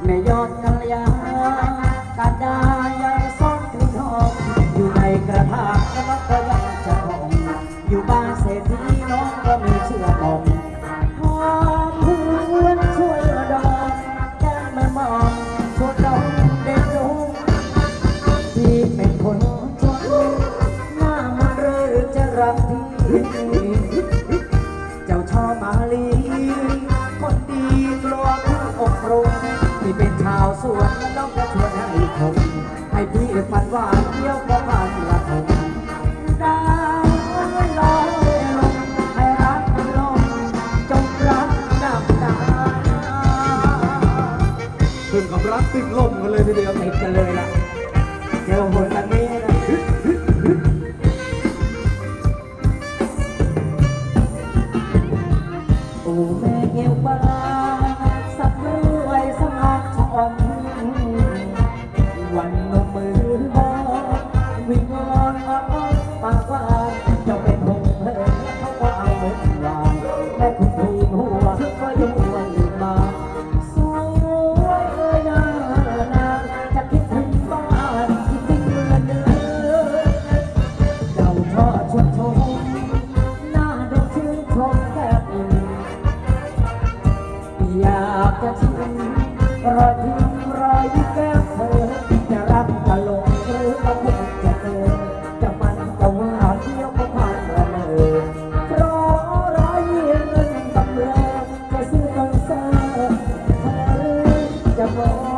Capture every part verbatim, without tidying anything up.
ในยอดกัลยาการดายังซ่อนกลิ่นหอมอยู่ในกระถางน้องก็ยังจะหอมอยู่บ้านเศรษฐีน้องก็มีเชื่อมอมหอมหวนช่วยดอกแก้มไม่มองชวนน้องเด็กดูที่เป็นคนจนหน้ามันเรือจะรักที่เจ้าชอบมาลีคนดีกลัวผู้อบรมที่เป็นชาวสวนน้องก็ชวนให้ผมให้พี่ฝันหวานเที่ยวก็ผ่านละผมได้ลอยลงให้รักลงจงรักดับดาถึงกับรักติดลมกันเลยทีเดียวติดกันเลยล่ะเจอคนแบบนี้นะโอ้แม่เอวบางสักด้วยสมัครชอนวันนมมือบอวิ่งงอนงอนปากว่าจะเป็นหงเพลเขาก็เอาเหมือนวางแม่คุณทูลหัวก็ยังวันมาสวยเอ้ยนานางจะคิดถึงบ้านที่จริงเมื่อเดือนเจ้าทอดชวนชมหน้าดูชื่นชมแก้มอิ่มอยากจะชิมรอยทิ้งรอยที่แก้มเธอจะรักจะหลงหรือก็คงจะเจอจะมันจะหวานเที่ยวก็ผ่านละเมอเพราะร้อยเงินตำเรือจะซื้อคอนเสิร์ตเธอจะมอง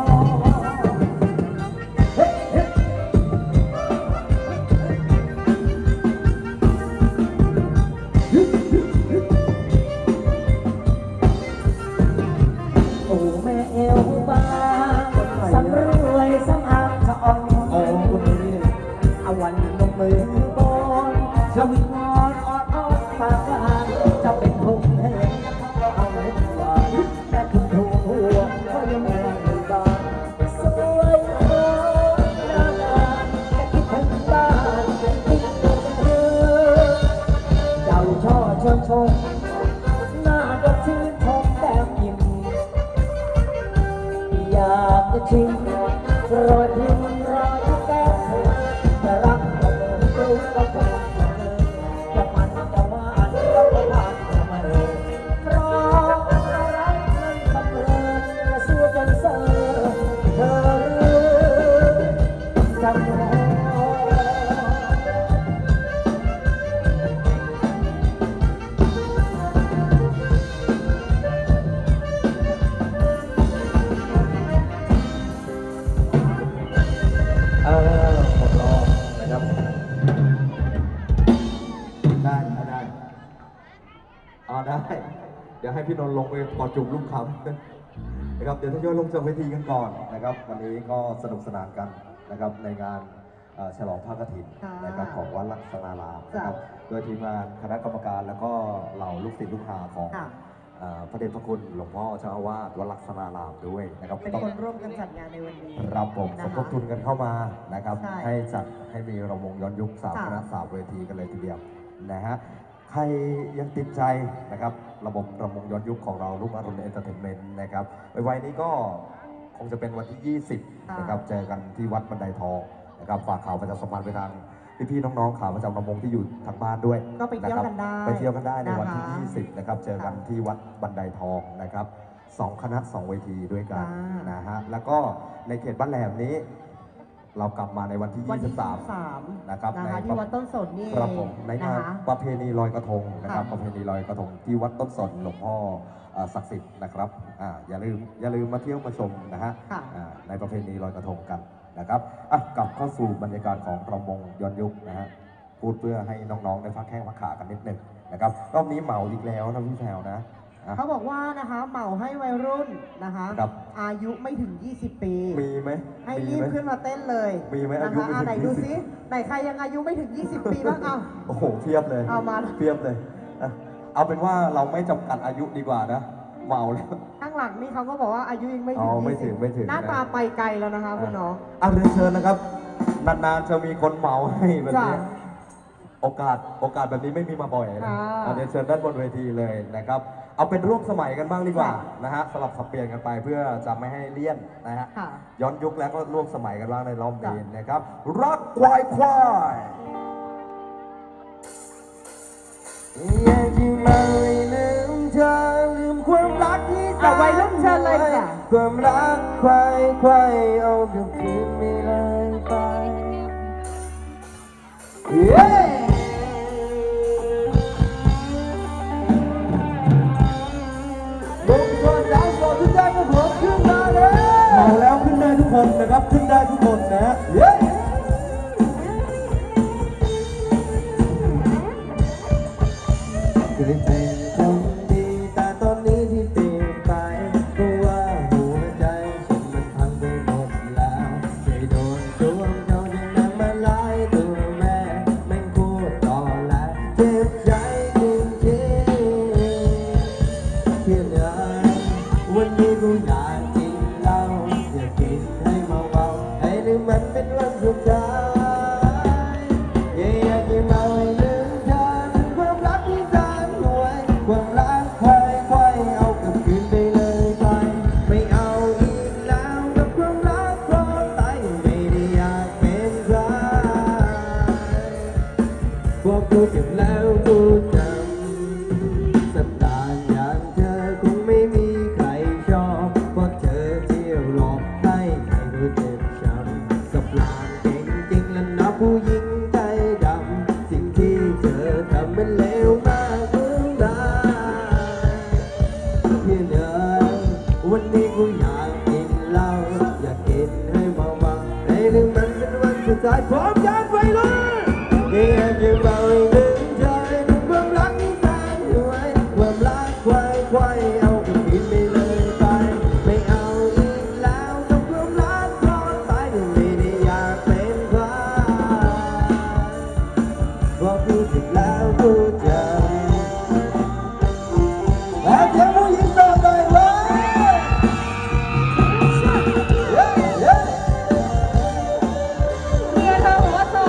โอ้แม่เอวบางสำรวยสำอาดชอนโอ้คนนี้เอาวันนมมือบนจะวิงวอนออดอ้อนปากว่าจะเป็นคงเห็นเอาเล็บหวานแต่คุณถูกหัวก็ยังไม่ได้บานสวยโอ้นานๆจะคิดถึงบ้านคิดถึงเธอเจ้าช่อชวนชมหน้าดอกชื่นชมแก้มยิ้มอยากจะชิมรอยยิ้มรอยแก้มเธอจะรักก็คงรู้ก็คงจะมันจะหวานก็คงหวานจะมาเลยเพราะเรารักนั้นบังเอิญและสู้จนเสือเธอจำไว้เออหมดรอบนะครับได้ได้เอาได้เดี๋ยวให้พี่นนท์ลงไปกอดจุ่มลูกคำนะครับเดี๋ยวทยอยลงจากเวทีกันก่อนนะครับวันนี้ก็สนุกสนานกันนะครับในงานฉลองพระกฐินนะครับของวัดลักษณารามนะครับโดยทีมงานคณะกรรมการแล้วก็เหล่าลูกศิษย์ลูกหาของพระเดชพระคุณหลวงพ่อเจ้าอาวาสวัดลักษณารามด้วยนะครับเป็นคนร่วมกันจัดงานในวันนี้รับผมสมทบทุนกันเข้ามานะครับให้จัดให้มีรำวงย้อนยุคสามคณะสามเวทีกันเลยทีเดียวนะฮะใครยังติดใจนะครับระบบรำวงย้อนยุคของเราลูกอรุณเอนเตอร์เทนเมนต์นะครับไว้นี้ก็คงจะเป็นวันที่ยี่สิบนะครับเจอกันที่วัดบันไดทองนะครับฝากข่าวประชาสัมพันธ์ไปทางพี่ๆน้องๆข่าวประจำรำวงที่อยู่ทางบ้านด้วยก็ไปเที่ยวกันได้ไปเที่ยวกันได้ในวันที่ยี่สิบนะครับเจอกันที่วัดบันไดทองนะครับสองคณะสองเวทีด้วยกันนะฮะแล้วก็ในเขตบ้านแหลมนี้เรากลับมาในวันที่ยี่สิบสามนะครับในที่วัดต้นสนนี่ครับผมในงานประเพณีลอยกระทงนะครับประเพณีลอยกระทงที่วัดต้นสนหลวงพ่อศักดิ์สิทธิ์นะครับอ่าอย่าลืมอย่าลืมมาเที่ยวมาชมนะฮะในประเพณีลอยกระทงกันนะครับอ่ะกลับเข้าสู่บรรยากาศของรำวงย้อนยุคนะฮะพูดเพื่อให้น้องๆได้ฟังแข้งฟังขากันนิดหนึ่งนะครับรอบนี้เหมาอีกแล้วนะพี่แพรวนะเขาบอกว่านะคะเหมาให้วัยรุ่นนะคะอายุไม่ถึงยี่สิบปีมีไหมให้รีบขึ้นมาเต้นเลยมีไหมนะคะอ่าไหนดูซิไหนใครยังอายุไม่ถึงยี่สิบปีบ้างเอาโอ้โหเพียบเลยเอามาเพียบเลยเอาเป็นว่าเราไม่จำกัดอายุดีกว่านะเมาแล้วข้างหลังนี่เขาก็บอกว่าอายุยังไม่ถึงไม่ถึงไม่ถึงหน้าตาไปไกลแล้วนะคะคุณน้องอ่ะเรียนเชิญนะครับนานๆจะมีคนเมาให้แบบนี้โอกาสโอกาสแบบนี้ไม่มีมาบ่อยนะเรียนเชิญด้านบนเวทีเลยนะครับเอาเป็นร่วมสมัยกันบ้างดีกว่าค่ะนะฮะสลับสับเปลี่ยนกันไปเพื่อจะไม่ให้เลี่ยนนะฮะค่ะย้อนยุคแล้วก็ร่วมสมัยกันบ้างในรอบนี้จ้ะนะครับ รักควายควายอยากจะมาไม่ลืมเธอลืมความรักที่เอาวัยรุ่นเชิญเลยค่ะความรักควายควายเอากลับคืนไม่เลยไปเย้ลงก่อนแล้วก่อนขึ้นได้ก็ผมขึ้นมาเลยเมาแล้วขึ้นได้ทุกคนนะครับขึ้นได้ทุกคนนะเย้เคยเป็นคนดีแต่ตอนนี้ที่เปลี่ยนไปเพราะว่าหัวใจฉันมันพังไปหมดแล้วเคยโดนตัวเจ้าที่นั่งมาหลายตัวแม่แม่งพูดต่อแหละเจ็บใจจริงๆเพียงเดินวันนี้กูอยากกินเหล้าอยากกินให้เมาๆให้ลืมมันเป็นวันสุดท้ายอยากจะเมาให้ลืมเธอลืมความรักที่แสนรวยความรักควายควายเอากลับคืนไปเลยไปไม่เอาอีกแล้วกับความรักเพราะตายไม่ได้อยากเป็นใครบอกกูเจ็บแล้วกูจำสัปดาห์อย่างเธอคงไม่มีใครชอบเพราะเธอเที่ยวหลอกให้ให้รู้เจ็บช้ำกับลางเก่งจริงแล้วนะผู้หญิงใจดำสิ่งที่เธอทำมันเลวมากเกินไปเพียงเดินวันนี้กูอยากกินเหล้าอยากกินให้เมาๆให้ลืมมันเป็นวันสุดท้ายพร้อมกันไปเลยอยากจะเมาให้ลืมเธอลืมความรักที่แสนรวยความรักควายควายเอากลับคืนไปเลยไปไม่เอาอีกแล้วกับความรักเพราะตายไม่ได้อยากเป็นใครบอกกูเจ็บแล้วกูจำแล้วเสียงผู้หญิงโสดหน่อยเว้ยเย้เย้เมียเธอบอกว่าโสด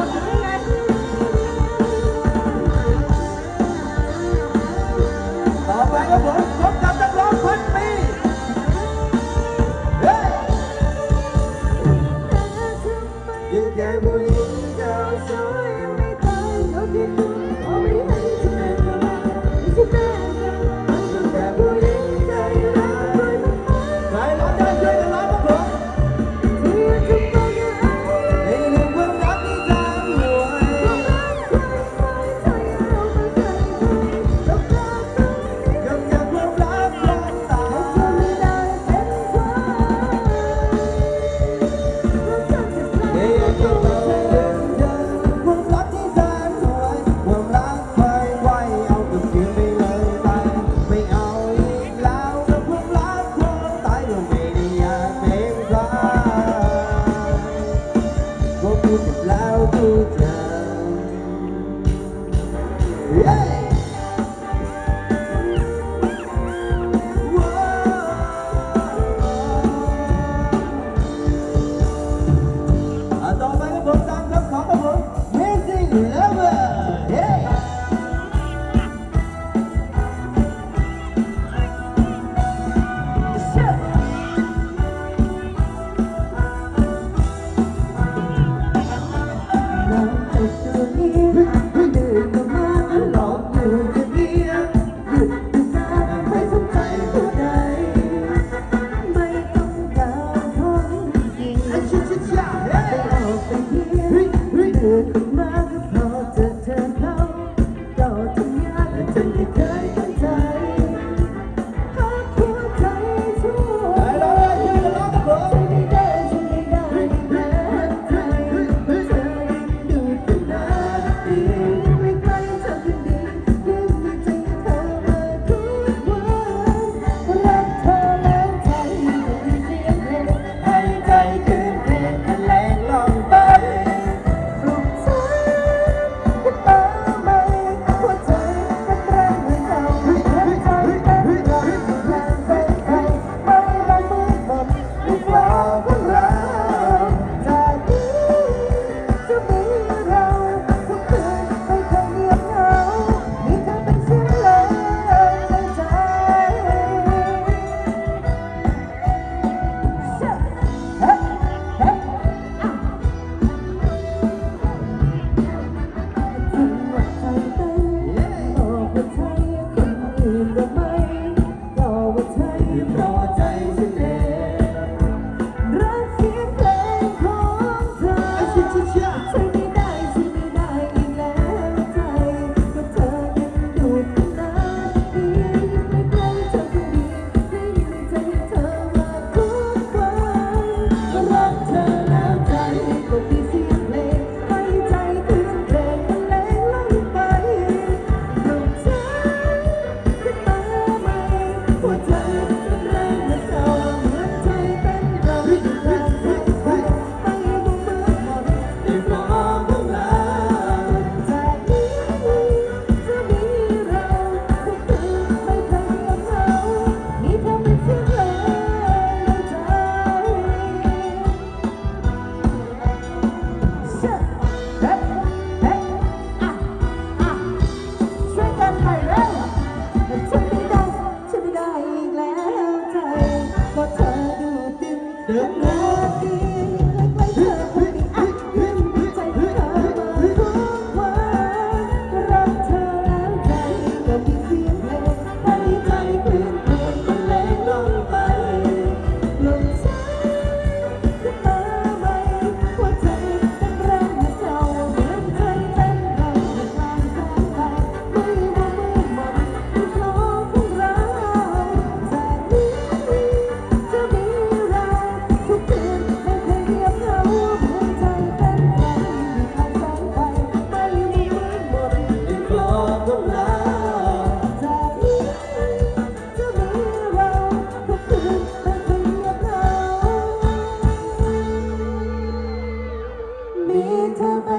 เดินหน้าดีใกล้ๆเธอคนนี้อ่ะยืนดีใจเธอมาทุกวันรักเธอแล้วใจก็มีเสียงเพลงให้ใจเปลี่ยนเพลงบรรเลงลงไปลมใจขึ้นมาใหม่หัวใจเต้นแรงเหมือนเก่าเหมือนใจเต้นแรงเหมือนทางแสงไฟไม่ว่ามืดมนที่โลกของเราจากนี้จะมีเราทุกคืนไม่เคยเงียบเหงาเหมือนใจเต้นแรงอยู่ทางแสงไฟไม่มีมืดมนที่โลกของเราจากนี้จะมีเราทุกคืนไม่เคยเงียบเหงามีเธอ